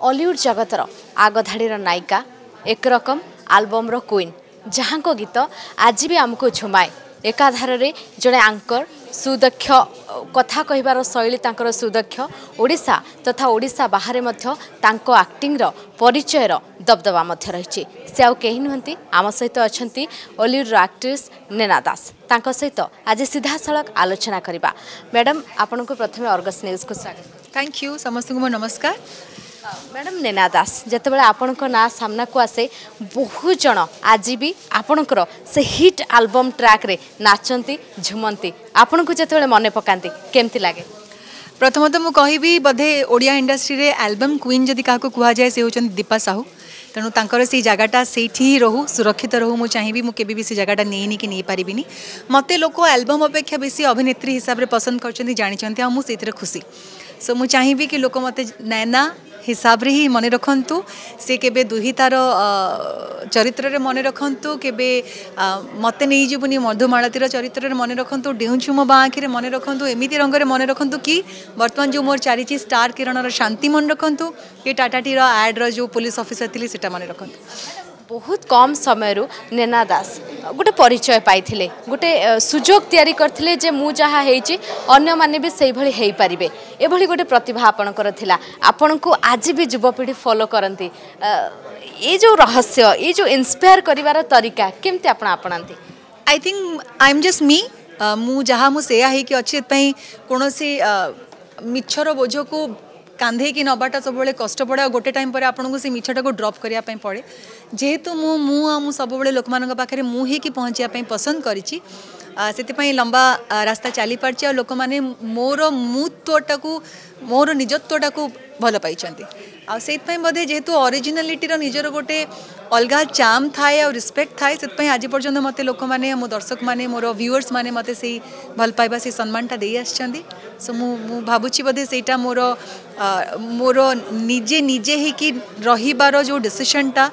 Hollywood जगतर आगधाड़ीर नायिका एक रकम आल्बम्र क्वीन जहाँ गीत आज भी आमको झुमाए एकाधार जड़े आंकर सुदक्ष कथा कहबार शैली तांकर सुदक्ष ओडिशा तथा ओडिशा बाहर आक्टिंग्र परिचयर दबदबा रही से आउ कहीं नुहति आम सहित अच्छा हॉलीवुड एक्ट्रेस नैना दास तांको सहित आज सीधा सड़क आलोचना करवा। मैडम आपण को प्रथम अर्गस न्यूज को स्वागत। थैंक यू समस्त को नमस्कार। मैडम नैना दास जितेबाला आपण ना सामना को आसे बहुत जन आज भी आपणकर से हिट आल्बम ट्रैक रे नाचंती झुमंती आपण को जितेबाला मन पकांती केमती लागे? प्रथमतः मु कहिबी बधे ओडिया इंडस्ट्री रे एल्बम क्वीन जदि काको कुहा जाए से होचन दीपा साहू तेणु तांकर से जगहटा से रहू सुरक्षित रहू मु चाहिए मु केबे भी से जगहटा नहीं कि नहीं पारिबिनी। मते लोक एल्बम अपेक्षा बेसी अभिनेत्री हिसाब रे पसंद करछन्ती जानिछन्ती आ मु सेतिर खुशी सो मु चाहिए कि लोक मते नैना हिसाब रे ही मन रखंतु से केबे दुहितार चरित्र रे मन रखंतु केबे मते नहीं जीवनी मधुमालतीर चरित्र रे मन रखंतु डेउछु मो बाँखि रे मन रखंतु एमिति रंग रे मन रखंतु कि वर्तमान जो मोर चारिची स्टार किरणर शांति मन रखंतु ये टाटा टी रो एड रो जो पुलिस ऑफिसर थिली सेटा मन रखंतु। बहुत कम समय नैना दास गोटे परिचय पाई गोटे सुजोग तैयारी करथिले जे मु जहा हेची अन्य माने भी सही भली हेई परिबे एभली गोटे प्रतिभा आपणकर थिला आपण को आज भी युवपीढ़ी फॉलो करंती ये जो रहस्य ये जो इंस्पायर करिवार तरीका केमती आपण आपणांती? I think I am just me मु जहा मु सेया हे कि अछि पई कोनोसी मिछर बोझ को कांधे की नबाटा सब कष्ट पड़े गोटे टाइम पर आपन को से मिछटा को ड्रॉप करिया पड़े जेहेतु मु सब लोक मान पाखे मुझे कि पहुँचा पसंद करी से लंबा रास्ता चली पार्ची लोक मैंने मोर मुत्वटा को मोर निजत्वटा को भल पाई से बोधे जेहेतु ओरिजिनालिटी निजर गोटे अलग चाम थाए और रिस्पेक्ट थाए से आज पर्यटन मत लोक मैंने मो दर्शक मैंने मोर व्यूअर्स मैंने मत से भल पाइबा से सम्मानटा दे आछंती सो मु भावुची बोधे सेटा मोर मोर निजे निजे ही कि रहिबार जो डिसीजनटा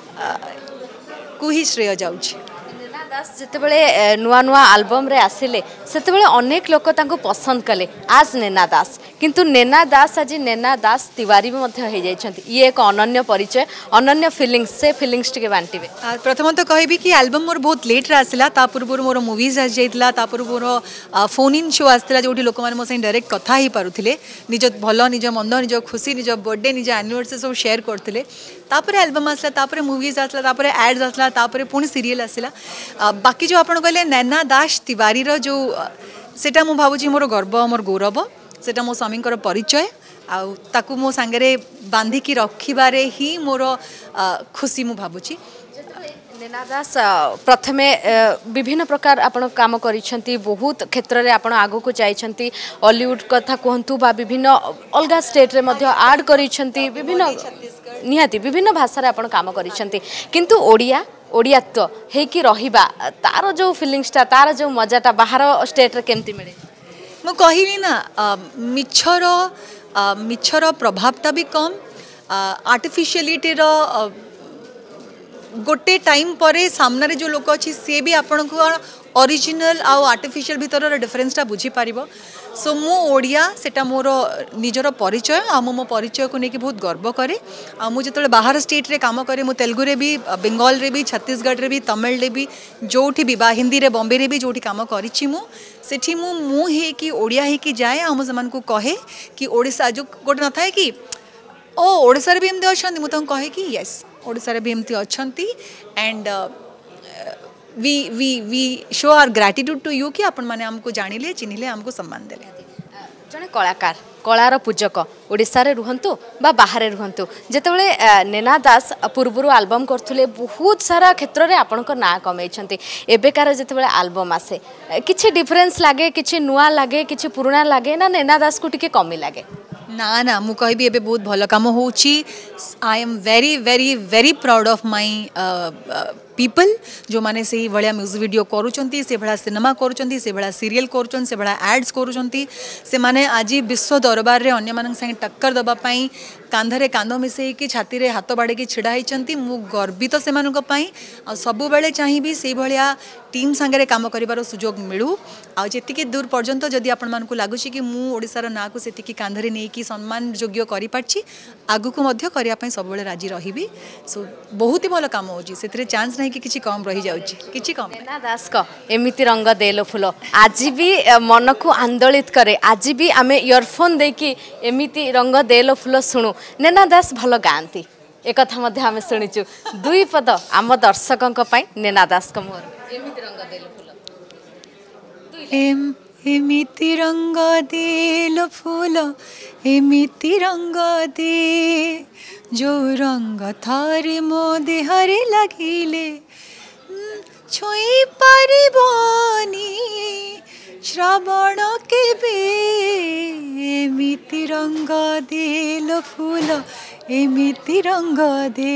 को ही श्रेय जाउछि। जितेबाला नुआ नुआ आल्बम रे आसिले सेतेबाला अनेक लोक तांको पसंद कले आज नैना दास किंतु नैना दास आज नैना दास तिवारी भी मध्य हो जाइछंती ये एक अनन्य परिचय अनन्य फीलिंग्स से फीलिंग्स टिके बांटिबे। प्रथम तो कहबी कि एल्बम मोर बहुत लेट रे आसिला ता पूर्व मोर मूवीज आस जाइतला ता पूर्व मोर फोन इन शो आसला जोठी लोक माने मो से डायरेक्ट कथा ही पारुथिले निज भलो निज मंद निज खुशी निज बर्थडे निज एनिवर्सरी सब शेयर करथिले तापरे एल्बम आसला तापरे मूवीज आसला तापरे एड्स आसला तापरे पुणी सीरियल आसला बाकी जो आपन कहले नैना दास तिवारी रो जो सेटा मु भाबुची मोर गर्व मोर गौरव सेटा मो स्वामी परिचय आउ ताकू मो सांगरे बांधी की रखिबारे ही मोर खुशी मु भाबुची। नैना दास प्रथमे विभिन्न प्रकार आपण काम करिसेंती बहुत क्षेत्र रे आपण आगो को जाइछंती हॉलीवुड कथा कहंतु बा विभिन्न अलगा स्टेट रे मध्य ऐड करिसेंती विभिन्न निहाती विभिन्न भाषा रे आपण काम करिसेंती किंतु ओडिया ओडियात्व हे कि रहिबा तार जो फीलिंग्सटा तार जो मजाटा बाहर स्टेट रे केमती मिले मु कहिनी ना मिछर प्रभावटा भी कम आर्टिफिशियलिटी रो गोटे टाइम परे सामने जो लोक अच्छी सी भी आपण को ओरिजिनल आउ आर्टिफिशियल भीतर डिफरेंसटा बुझी पारिबो सो मु ओडिया सेटा मोर निजर परिचय आ मो परिचय को लेकिन बहुत गर्व करे आ मु जतले बाहर स्टेट रे काम करे मु तेलुगु रे भी बंगाल रे भी छत्तीसगढ़ रे भी तमिल रे भी जोठी भी बा हिंदी रे बॉम्बे रे भी जोठी काम करिछि मु सेठी मु हे कि ओडिया हे कि जाए आ मु समान को कहे कि ओडिसा जो गोटे न थाए कि ओ ओडिसा रे भी एमते अछंती मु त कहे कि यस ओडिसा रे भी एमती अछंती and we show our gratitude to you कि आपण माने हमको जानिले चिन्हिले हमको सम्मान देले। जने कलाकार कलार पूजक ओडिसा रे रुहंतु बा बाहर रुहंतु जेतेबेले नैना दास पूर्वरु एल्बम करथुले बहुत सारा क्षेत्र रे आपनकर ना कमेइछंती एबेकार जेतेबेले एल्बम आसे किछि डिफरेंस लागे किछि नुआ लागे किछि पुराना लागे ना नैना दास को टिके कमी लागे? ना ना मु कहबी एबे बहुत भल काम होउची I am very very very proud of my people जो माने से भाया म्यूजिक वीडियो करूचंती से भाया सिनेमा करूचंती से भाया सीरियल करूचंती से भाया एड्स करूचंती से माने आज विश्व दरबार रे अन्य मानक संगे टक्कर दबा पई कांधरे कांध मिसई कि छाती रे हाथ बाड़े की छिड़ा होती मु गर्वित से सबुबले चाहिए से भाया टीम सांगे काम कर सुजोग मिलू आती दूर पर्यंत जदि आपण मानक लगुच कि मु ओडिशार ना को सेतिकी कांधरे नहीं कि सम्मान योग्य करि आगु को मध्य करने सब राजी रही सो बहुत ही भल काम होती चांस नहीं कि किसी कम रही जाऊँगी कम नेना दास को एमिति रंग देलो फूल आज भी मन को आंदोलित करे आज भी आम इयरफोन देकी एमिति रंग देलो फूल शुणु नेना दास भल गाँती एक आम शुणीचु दुई पद आम दर्शकों नेना दास को मोहर एमिति रंग देलो फूल एमिति रंग देलो फूल एमिति रंग दे जो रंग थारे मो देहरे लगिले छुई पारिबनी श्रावण केबे एमिति रंग देलो फूल एमिति रंग दे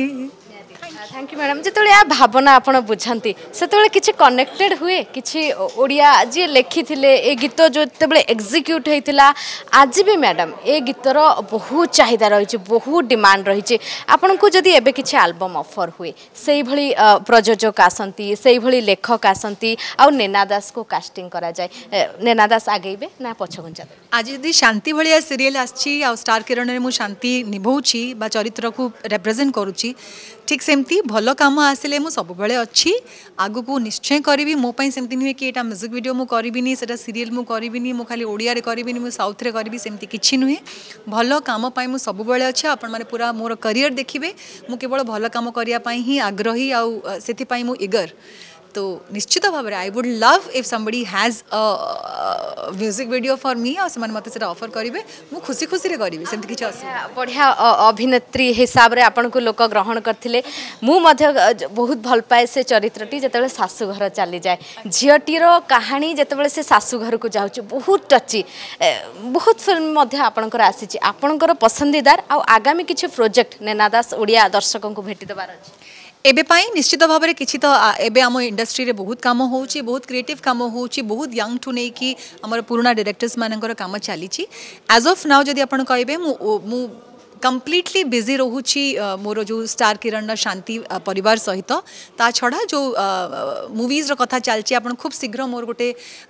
थैंक यू मैडम जो या भावना आपड़ बुझाती से किसी कनेक्टेड हुए किसी ओडिया जी लिखी ए गीत जो एग्जीक्यूट होता आज भी मैडम ए गीतर बहुत चाहिदा रही बहुत डिमांड रही आपन को जदि एबे किसी एल्बम ऑफर हुए से भली प्रयोजक आसती से भली लेखक आसती आ नेना दास को कास्टिंग करा जाए नेना दास आगेबे ना पछ घुंचा आज यदि शांति भाया सीरियल आछि आ स्टार किरण में मु शांति निभाऊँगी बा चरित्र को रिप्रेजेंट करुच्ची ठीक सेमती भल कम आसिले मु सब बेले अच्छी आगु को निश्चय करी मोपाई सेमती नुहे कि म्यूजिक वीडियो मु करिबिनी सेटा सीरियल मु करिबिनी मु खाली ओडिया रे करिबिनी मु साउथ रे करिबी सेमती किछि नुहे भल काम पाई मु सब बेले अच्छी आपण माने पूरा मोर करियर देखिबे मु केवल भल काम करिया पाई ही आग्रही आ सेति पाई मु इगर तो निश्चित भाव I would love if somebody has a music video for me और से मत ऑफर करेंगे मु खुशी खुशी रे करी सेमती किछि बढ़िया अभिनेत्री हिसाब रे आपन को लोक ग्रहण करथिले मु मध्य बहुत भल पाए से चरित्रटी जतबेले सासु घर चली जाए झीटीर कहानी जतबेले से सासु घर को जाउछ बहुत टची बहुत फिल्म मध्य आपनकर आसी आपनकर पसंदीदार आ आगामी किछि प्रोजेक्ट नेना दास ओडिया दर्शकों को भेटी देबार अछि एबे पाई निश्चित भाव में किसी तो एबे आम इंडस्ट्री रे बहुत काम होची बहुत क्रिएटिव काम होची बहुत यंग ठू नहीं कि आमर पुराना डायरेक्टर्स मानकर काम चली एज ऑफ नाउ जदि आपण कहबे मु कंप्लीटली बिजी रोची मोर जो स्टार किरण शांति परिवार सहित ता छड़ा जो मूवीज रो कथा चलची आपण खूब शीघ्र मोर गोटे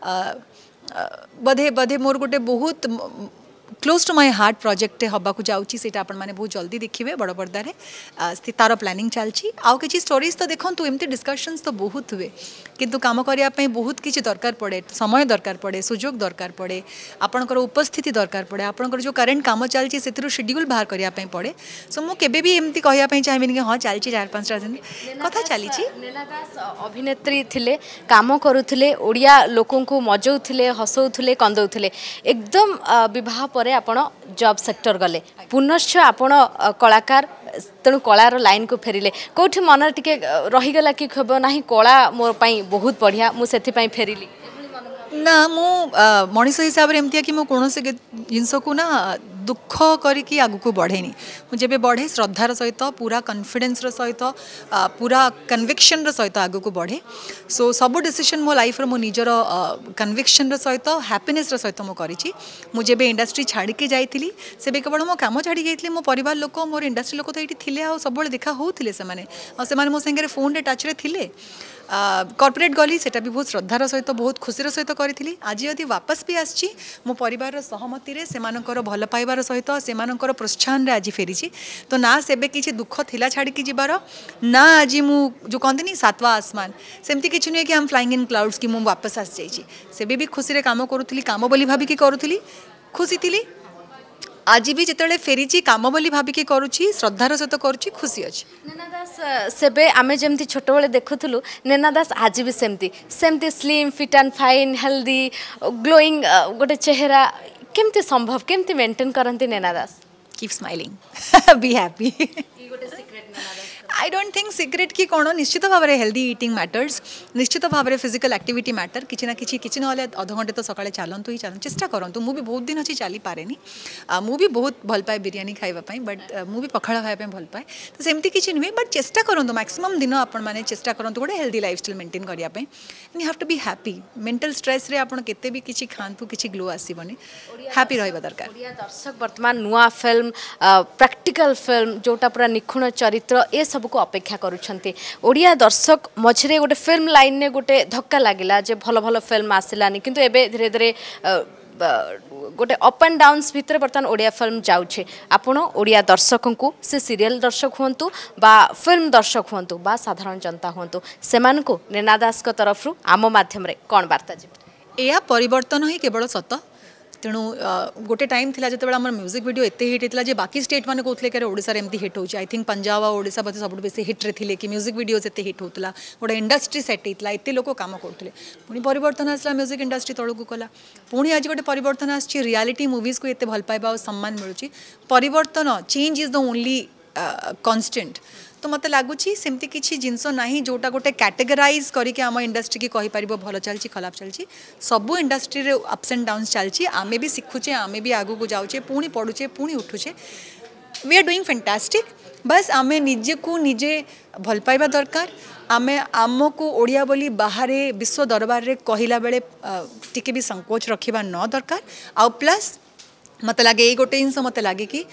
बधे बधे मोर गोटे बहुत close to my heart project हवा को जाऊँगी से आपण मैंने बहुत जल्दी देखिए बड़ पर्दार तार प्लानिंग चलती आउ कि स्टोरीज तो देखो एमती डिस्कशंस तो बहुत हुए किंतु काम करने बहुत किसी दरकार पड़े समय दरकार पड़े सुजोग दरकार पड़े आपणकर उपस्थिति दरकार पड़े आपणकर जो करेन्ट काम चलती से शेड्यूल बाहर करने पड़े सो मुझे एमती कहवाई चाहिए कि हाँ चलती 4-5 दिन कथा चली अभिनेत्री थिले काम करुले ओडिया लोकों को मजौले हसौले कंदौले एकदम विवाह पर आपण जॉब सेक्टर गले पुनश्च आपण कलाकार तेणु कलार लाइन को फेरिले कौटी मन टिके रहीगला कि खब ना कला मोर पाई बहुत बढ़िया मुझे फेरिली ना मु मनीष हिसाब से एमती कि मुझे जिनस को ना दुख करी आगु को बढ़ेनी मुझे बढ़े श्रद्धार सहित पूरा कॉन्फिडेंस सहित पूरा कन्विक्शन सहित आगु को बढ़े सो सब डिसीजन मो लाइफ रो मो निजर कन्विक्शन सहित हैप्पीनेस सहित मुझे इंडस्ट्री छाड़ी के जाइली से केवल मो काम छाड़ी जाइली मो परिवार लोक मोर इंडस्ट्री लोक तो ये थिले आ सब देखा होते से मो संगे फोन रे टच रे थिले कॉर्पोरेट गली सेटा भी बहुत श्रद्धार सहित बहुत खुशीर सहित करी आज यदि वापस भी आसी मो परिवार सहमति रे सेमानकर भल पाइबार सहित सेमानकर प्रोत्साहन रे आज फेरी तो ना सेबे किसी दुख थिला छाड़ी की जीवार ना आज मु जो कहते सातवा आसमान सेमती किसी नुहे कि हम फ्लाइंग इन क्लाउड्स कि मु वापस आसी जाइए सेबे भी खुशी रे काम करूली काम बोली भाविकी करूली खुशी थी आज भी जिते फेरी काम बोली भाविकी करुँची श्रद्धार सहित करुँची खुशी अच्छी नेना दास सेबे आमे जेमती छोट बेले देखुथुलु नेना दास आज भी सेमती slim fit and fine healthy glowing गोटे चेहरा केमती संभव केमती मेंटेन करंती नेना Das keep smiling be happy I don't think secret कि कौन निश्चित भाव में हेल्दी इटिंग मैटर्स निश्चित भाव में फिजिकल एक्टिविटी मैटर किसी ना किसी ना अध घंटे तो सकाଳେ चलतु ही चलतु चेष्टा करूँ मुझे बहुत दिन अच्छी चली पारे मुझे बहुत भल पाए बिरियानी खाइबापी बट मुझे पखाड़ खाइबा भल पाए तो सेमती किसी नुहे बट चेष्टा करूँ मैक्सिमम दिन आपण मैंने चेष्टा करूँ गोटे हेल्दी लाइफस्टाइल मेंटेन करने you have to be happy mental stress रे आपण केते भी किसी खातु किसी ग्लो आसबनी हैप्पी रहिबा दरकार दर्शक वर्तमान नुआ फिल्म प्रैक्टिकल फिल्म जोटा पूरा निखुण चरित्र ए सब को अपेक्षा करुछंती ओडिया दर्शक मझरे गोटे फिल्म लाइन ने गोटे धक्का लागिला जे भल भल फिल्म आसिलानी किंतु एबे धीरे धीरे गोटे अप एंड डाउन्स भितर बर्तमान ओडिया फिल्म जाउछे आपण ओडिया दर्शकों को से सीरियल दर्शक हुंतु बा फिल्म दर्शक हुंतु बा साधारण जनता हुंतु सेमान को नैना दास को तरफ आम माध्यम रे कोन वार्ता जे या परिवर्तन ही केवल सत तेणु गोटे टाइम थिला जते बेला हमर म्यूजिक वीडियो एते हिट हितला जे बाकी स्टेट माने कोथले करे ओडिसा रे एमती हिट होची आई थिंक पंजाब आ ओडिसा बते सबुठ बेसी हिट रे थिले कि म्यूजिक वीडियोस एते हिट होतला गोटे इंडस्ट्री सेट हितला एते लोक काम करथले पुनी परिवर्तन आसला म्यूजिक इंडस्ट्री तळकु कला पुनी आज गोटे परिवर्तन आछि रियलिटी मूवीज को एते भल पाइबा और सम्मान मिलुची परिवर्तन change is the only constant तो मत लगुच सेमती किसी जिनस ना जोटा गोटे कैटेगराइज करके आम इंडस्ट्री की कहि परिबो भल चलची खराब चलची सबु इंडस्ट्री रे अप्स एंड डाउन्स चलची आमे भी शिखुचे आमे भी आगु को जाउचे पुणी पढुचे पुणी उठुचे वी आर डूइंग फैंटास्टिक बस आमे निजे को निजे भल पाइबा दरकार आमे आम को ओडिया बोली बाहर विश्व दरबार रे कहिला बेले टिके भी संकोच रखिबा न दरकार आ प्लस मत लगे ये गोटे जिनस मत लगे कि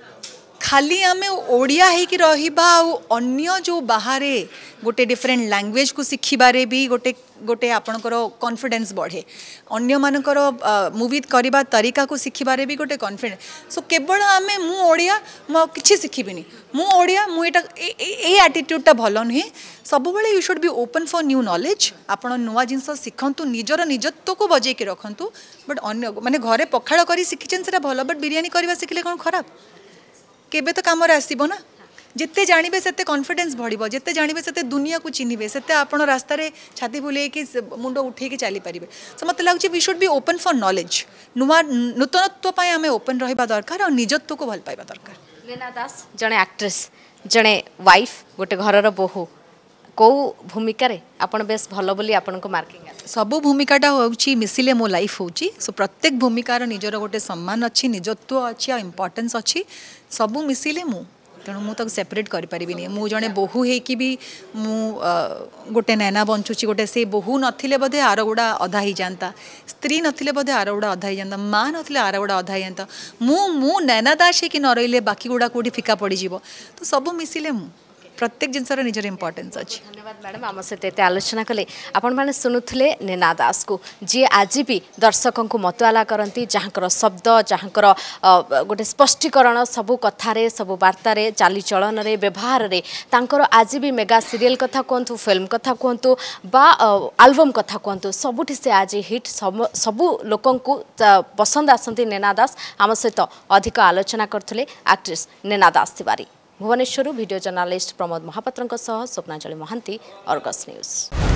खाली आमे ओडिया है कि रहिबा अन्य जो बाहर गोटे डिफरेंट लैंग्वेज को शिखिबारे भी गोटे गोटे आपणकर कॉन्फिडेंस बढ़े अन्य मानकर मूवी करबा तरीका को शिखिबारे भी गोटे कॉन्फिडेंस सो केवल आमे मु ओडिया मु किछि शिखिबिनी मु ओडिया मु एटा ए एटीट्यूडटा भलो नुहे सब बेले you should be open for new knowledge आपण नुआ जिनस शिखंतु निजर निजत्व को बजे के रखंतु बट अन्य माने घरे पखाड़ करी शिखिचन सेटा भलो बट बिरयानी करबा शिखले कोन खराब केबे तो काम आसबो ना जिते जानवे से कॉन्फिडेंस बढ़िबो जिते जानवे से दुनिया को चिन्हिबे से आपण रास्ता रे छाती बुले कि मुंड उठे कि चली पारिबे सो मत लागुची we should be open for knowledge नुआ नूतनत्व पय आमे ओपन रहिबा दरकार और निजत्व को भल पाइबा दरकार नैना दास जने एक्ट्रेस जने वाइफ गोटे घरर बोहू कौ भूमिका रे आपण बेस भलो बोली आपण को मार्किंग सबु भूमिकाटा होउची मिसिले मो लाइफ होउची सो प्रत्येक भूमिकार निजर गोटे सम्मान अच्छी निजत्व अच्छी आ इम्पोर्टेंस अच्छी सबु मिसिले मु तेणु मुझे सेपरेट करें मु जड़े बोहू होगी भी मु गोटे नैना बंचुची गोटे से बोहू नथिले बोधे आर गुड़ा अधा ही जाता स्त्री नथिले बोधे आर गुड़ा अधा ही जाता माँ नथिले आर गुड़ा अधा ही जाता मु नैना दास कि न रही बाकी गुड़ा कौटी फिका पड़ज तो सबू मिसिले मु प्रत्येक जिनसर निजर इंपोर्टेंस अच्छी धन्यवाद मैडम आम सहित आलोचना कले आपण मैंने शुणुले नैना दास को जी आज भी दर्शकों को मतवाला करती जहाँकर शब्द जहाँकर गोटे स्पष्टीकरण सबू कथार सबू बार्तार चालीचलन व्यवहार तांकर आज भी मेगा सीरियल कथा कहतु फिल्म कथा कहतु बा आल्बम कथा कहतु सबुठी से आज हिट सबू लोक पसंद आसती नैना दास आम सहित अधिक आलोचना करते actress Naina Das Tiwari Bhubaneswar video journalist Pramod Mahapatra Swapnanjali Mohanty Argus news.